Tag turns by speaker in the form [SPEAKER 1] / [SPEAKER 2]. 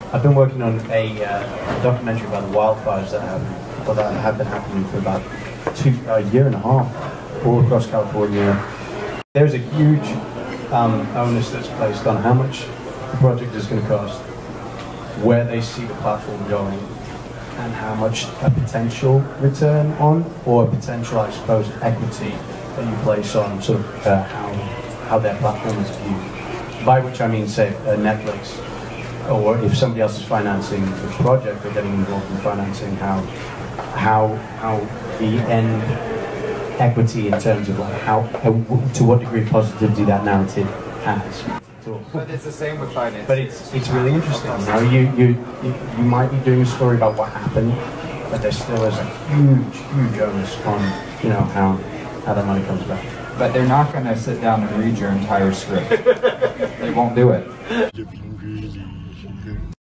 [SPEAKER 1] I've been working on a documentary about the wildfires that have been happening for about a year and a half all across California. There's a huge onus that's placed on how much the project is going to cost, where they see the platform going, and how much a potential return on, or a potential, I suppose, equity that you place on sort of how their platform is viewed. By which I mean, say, Netflix, or if somebody else is financing the project or getting involved in financing, how the end equity in terms of like to what degree of positivity that narrative has.
[SPEAKER 2] But it's the same with finance.
[SPEAKER 1] But it's really interesting. You know, you might be doing a story about what happened, but there still is a huge onus on, you know, how that money comes back.
[SPEAKER 2] But they're not going to sit down and read your entire script. They won't do it.